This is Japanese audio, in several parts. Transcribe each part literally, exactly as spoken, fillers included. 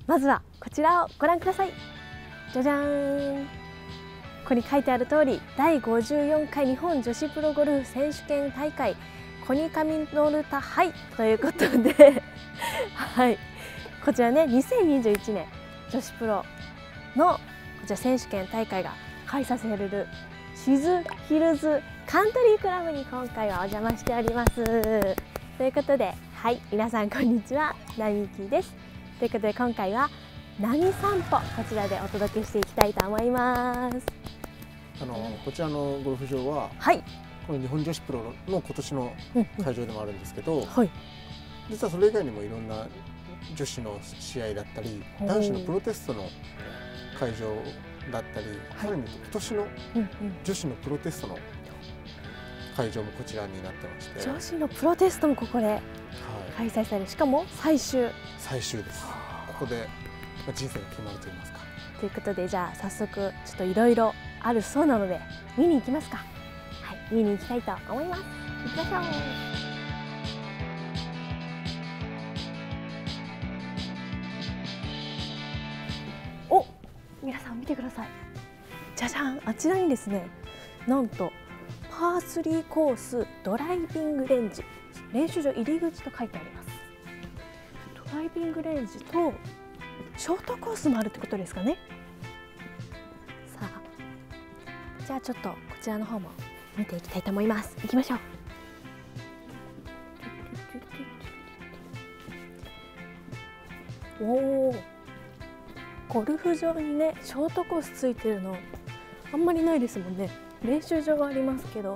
まずはこちらをご覧ください。じゃじゃーん。ここに書いてある通り、だいごじゅうよんかい日本女子プロゴルフ選手権大会コニカミノルタ杯ということではい、こちらねにせんにじゅういちねん女子プロのこちら選手権大会が開催されるシズヒルズカントリークラブに今回はお邪魔しております。ということで、はい、皆さんこんにちは、なみきです。ということで今回は波散歩、こちらでお届けしていきたいと思います。 あのこちらのゴルフ場は、 はい、 この日本女子プロの今年の会場でもあるんですけど、 うんうん、はい、 実はそれ以外にもいろんな女子の試合だったり男子のプロテストの会場だったり、さらに今年の女子のプロテストの会場もこちらになってまして、 女子のプロテストもここで開催される、しかも最終最終です。ここで人生が決まると言いますか。 ということで、じゃあ早速ちょっといろいろあるそうなので見に行きますか。はい、見に行きたいと思います。行きましょう。お、皆さん見てください。じゃじゃん、あちらにですね、なんとパースリーコースドライビングレンジ練習場入り口と書いてあります。ドライビングレンジとショートコースもあるってことですかね。さあ、じゃあちょっとこちらの方も見ていきたいと思います。行きましょう。おお、ゴルフ場にねショートコースついてるのあんまりないですもんね。練習場はありますけど、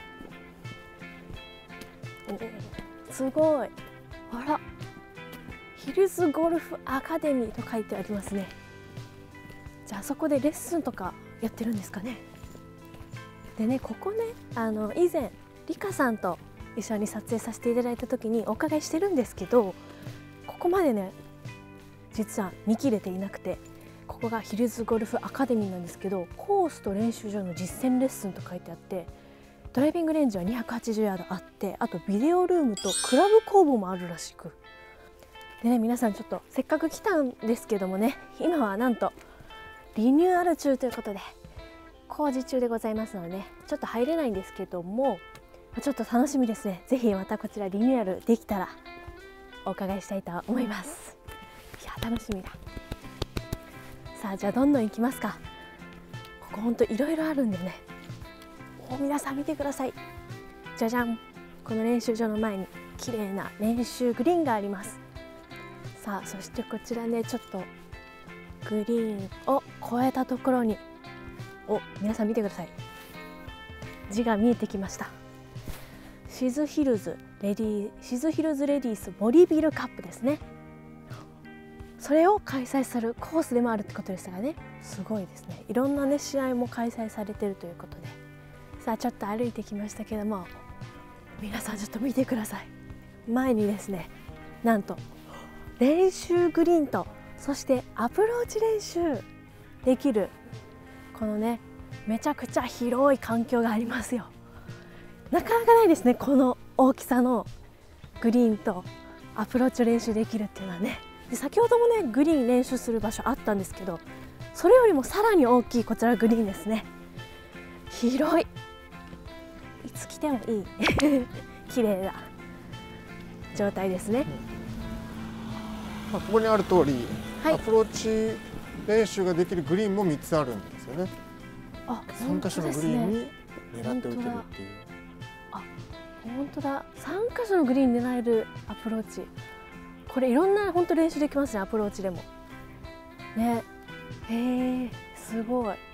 おすごい。あら、ヒルズゴルフアカデミーと書いてありますね。じゃあそこでレッスンとかやってるんですかね。でね、ここね、あの以前リカさんと一緒に撮影させていただいた時にお伺いしてるんですけど、ここまでね実は見切れていなくて、ここがヒルズゴルフアカデミーなんですけど、コースと練習場の実践レッスンと書いてあって、ドライビングレンジはにひゃくはちじゅうヤードあって、あとビデオルームとクラブ工房もあるらしく、でね、皆さんちょっとせっかく来たんですけどもね、今はなんとリニューアル中ということで工事中でございますのでね、ちょっと入れないんですけども、ちょっと楽しみですね。ぜひまたこちらリニューアルできたらお伺いしたいと思います。いや、楽しみだ。さあ、じゃあどんどん行きますか。ここほんといろいろあるんでね、お皆さん見てください。じゃじゃん。この練習場の前に綺麗な練習グリーンがあります。さあ、そしてこちらね、ちょっとグリーンを越えたところに、お皆さん見てください。字が見えてきました。シズヒルズレディシズヒルズレディースボリビルカップですね。それを開催するコースでもあるってことでしたがね、すごいですね。いろんなね試合も開催されているということで、さあちょっと歩いてきましたけども、皆さんちょっと見てください。前にですね、なんと練習グリーンと、そしてアプローチ練習できる、このねめちゃくちゃ広い環境がありますよ。なかなかないですね、この大きさのグリーンとアプローチを練習できるっていうのはね。で先ほどもねグリーン練習する場所あったんですけど、それよりもさらに大きいこちらグリーンですね。広い、いつ来てもいい綺麗な状態ですね。 まあここにある通り、はい、アプローチ練習ができるグリーンもみっつあるんですよね。あ、さんかしょのグリーンに狙って打てるっていう。 あ、本当だ。さんかしょのグリーンに狙えるアプローチ。これいろんな本当練習できますね、アプローチでも。ね、へえ、すごい。いや、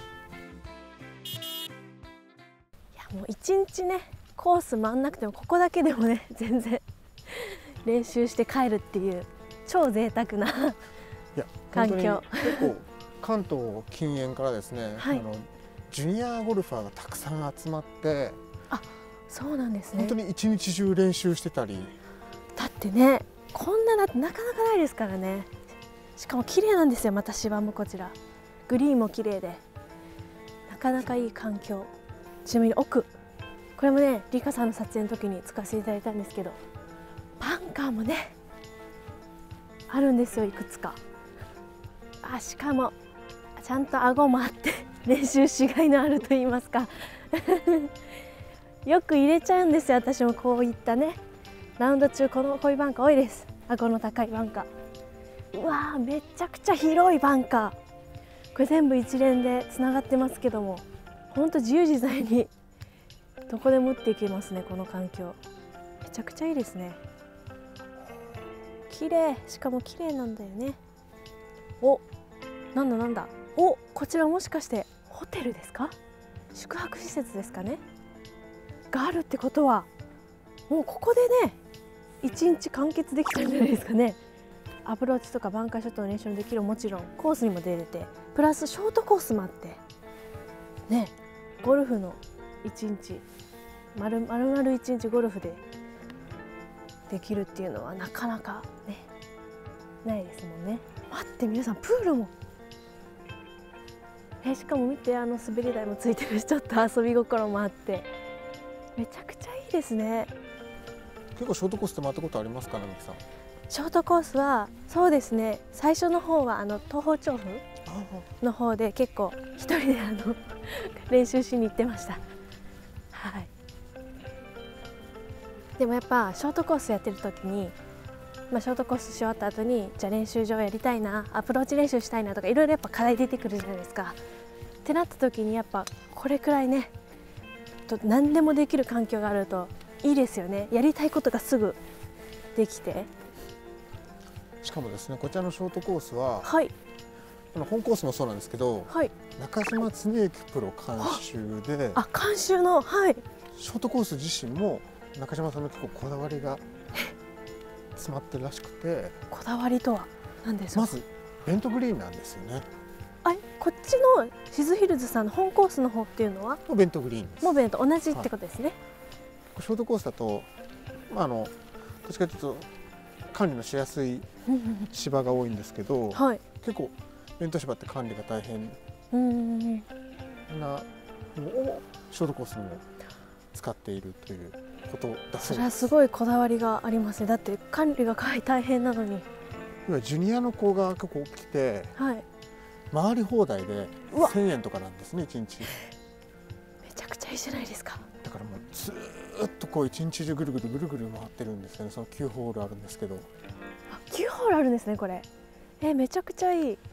もう一日ねコース回んなくても、ここだけでもね全然練習して帰るっていう超贅沢な環境。 結構関東近縁からですね、はい、あのジュニアゴルファーがたくさん集まって、 あ、そうなんですね。 本当に一日中練習してたり。 だってね、こんなだってなかなかないですからね。しかも綺麗なんですよ、また芝もこちらグリーンも綺麗で、なかなかいい環境。ちなみに奥、これもねリカさんの撮影の時に使わせていただいたんですけど、バンカーもねあるんですよ、いくつか。 あ、しかもちゃんと顎もあって練習しがいのあると言いますかよく入れちゃうんですよ。私もこういったねラウンド中このこういうバンカー多いです。顎の高いバンカー。うわー、めちゃくちゃ広いバンカー。これ全部一連でつながってますけども、ほんと自由自在にどこでも打っていけますね。この環境めちゃくちゃいいですね。綺麗、しかも綺麗なんだよね。お、なんだなんだ。お、こちらもしかしてホテルですか？宿泊施設ですかねがあるってことは、もうここでね一日完結できたんじゃないですかね。アプローチとかバンカーショットの練習もできる、もちろんコースにも出れて、プラスショートコースもあってね、ゴルフの一日まるまるまる一日ゴルフでできるっていうのはなかなかねないですもんね。待って、皆さんプールもえしかも見て、あの滑り台もついてるし、ちょっと遊び心もあってめちゃくちゃいいですね。 結構ショートコースって回ったことありますか、並木さん？ ショートコースはそうですね、最初の方はあの東方調布の方で結構一人であの練習しに行ってました。はい。でもやっぱショートコースやってる時に、まあ、ショートコースし終わった後にじゃあ練習場やりたいな、アプローチ練習したいなとかいろいろやっぱ課題出てくるじゃないですか。ってなった時にやっぱこれくらいねと何でもできる環境があるといいですよね。やりたいことがすぐできて、 しかもですね、こちらのショートコースは、 はい、 あの本コースもそうなんですけど、 はい、 中島恒之プロ監修で、 あ、監修の、はい、 ショートコース自身も中島さんの結構こだわりが詰まってるらしくて。 こだわりとは何ですか？ まずベントグリーンなんですよね。 あ、こっちのシズヒルズさんの本コースの方っていうのはもうベントグリーンです。 モベンと同じってことですね。はい、 ショートコースだと、まあ、あのどっちかというと管理のしやすい芝が多いんですけど、はい、結構ベント芝って管理が大変なのをショートコースにも使っているということだそうです。 それはすごいこだわりがありますね。だって管理が大変なのに。 今ジュニアの子が結構来て、はい、回り放題でせんえんとかなんですね、いちにち。めちゃくちゃいいじゃないですか。 だからもうずっとこう一日中ぐるぐるぐるぐる回ってるんですよね。そのきゅうホールあるんですけど。 あ、きゅうホールあるんですね、これ。え、めちゃくちゃいい。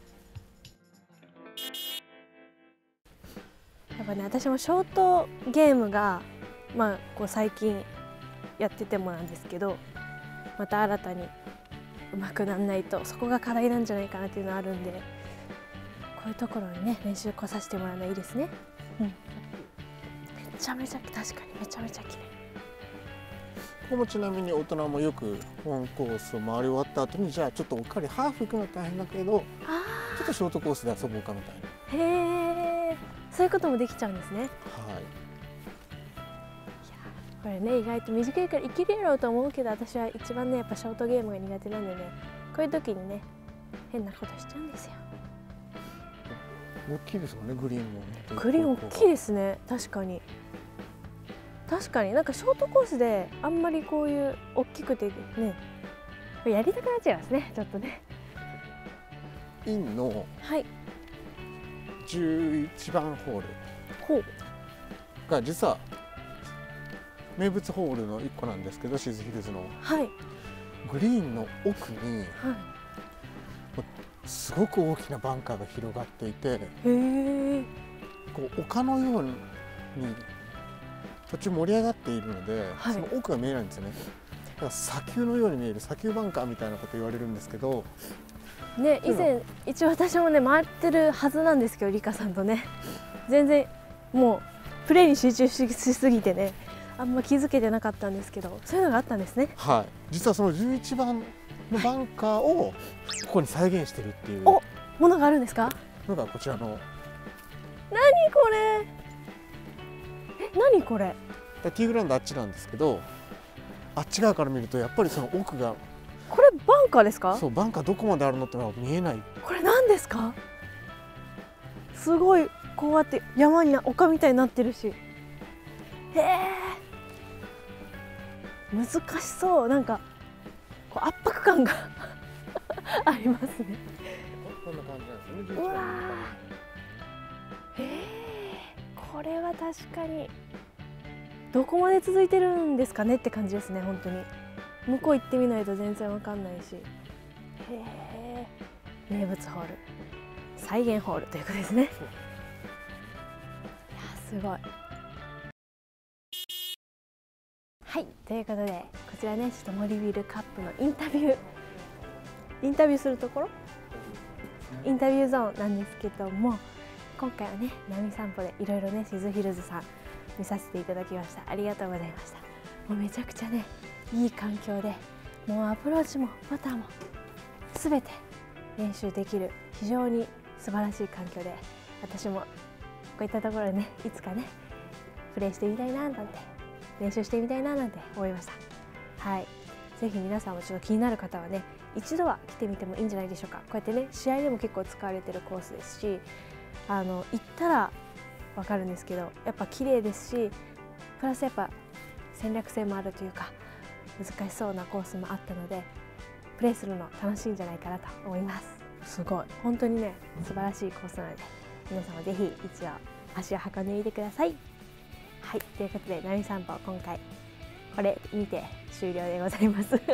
やっぱね、私もショートゲームがまあこう最近やっててもなんですけど、また新たに上手くならないとそこが課題なんじゃないかなっていうのがあるんで、こういうところにね練習来させてもらうのはいいですね。うん、めちゃめちゃ確かにめちゃめちゃ綺麗。 ここもちなみに大人もよく本コースを回り終わった後に、じゃあちょっとおっかりハーフ行くのは大変だけど、ちょっとショートコースで遊ぼうかみたいな。 へえ、そういうこともできちゃうんですね。はい。これね、意外と短いからいけるやろうと思うけど、私は一番ねやっぱショートゲームが苦手なんでね、こういう時にね変なことしちゃうんですよ。 大きいですもんね、グリーンも。 グリーン大きいですね。確かに確かになんかショートコースであんまりこういう大きくてねやりたくなっちゃいますね、ちょっとね。 インのじゅういちばんホールが実は名物ホールのいっこなんですけど、シズヒルズの、はい、グリーンの奥に、はい、すごく大きなバンカーが広がっていて、へこう丘のように途中盛り上がっているので、はい、その奥が見えないんですよね。だから砂丘のように見える砂丘バンカーみたいなこと言われるんですけどね、 以前一応私もね回ってるはずなんですけど、リカさんとね全然もうプレーに集中しすぎてねあんま気づけてなかったんですけど、そういうのがあったんですね。 はい、実はそのじゅういちばんのバンカーをここに再現してるっていうおものがあるんですか？ のがこちらの。 何これ？え、何これ？ ティーグラウンドあっちなんですけど、あっち側から見るとやっぱりその奥が。 これバンカーですか？ そう、バンカーどこまであるのってのは見えない。 これ何ですか？すごいこうやって山に丘みたいになってるし、へえ難しそう。なんかこう圧迫感がありますね。 こんな感じなんですよね。 うわー、えー、これは確かにどこまで続いてるんですかねって感じですね。本当に向こう行ってみないと全然わかんないし、へえ、名物ホール、再現ホールということですね。いやすごい。はい、ということでこちらね、ちょっと森ビルカップのインタビューインタビューするところ、インタビューゾーンなんですけども、今回はね波散歩でいろいろねシズヒルズさん見させていただきました。ありがとうございました。もうめちゃくちゃねいい環境で、もうアプローチもパターもすべて練習できる非常に素晴らしい環境で、私もこういったところでねいつかねプレーしてみたいななんて、練習してみたいななんて思いました。はい、ぜひ皆さんもちょっと気になる方はね一度は来てみてもいいんじゃないでしょうか。こうやってね試合でも結構使われてるコースですし、あの行ったらわかるんですけど、やっぱ綺麗ですし、プラスやっぱ戦略性もあるというか難しそうなコースもあったので、プレーするの楽しいんじゃないかなと思います。すごい本当にね素晴らしいコースなので、皆さんもぜひ一度足を運んでみてください。はい、ということで波散歩今回これ見て終了でございますはい、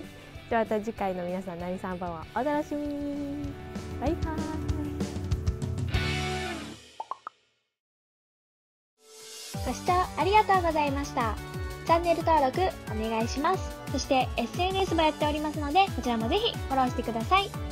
じゃあまた次回の皆さん波散歩をお楽しみに。バイバーイ。 ご視聴ありがとうございました。チャンネル登録お願いします。そして エスエヌエス もやっておりますので、こちらもぜひフォローしてください。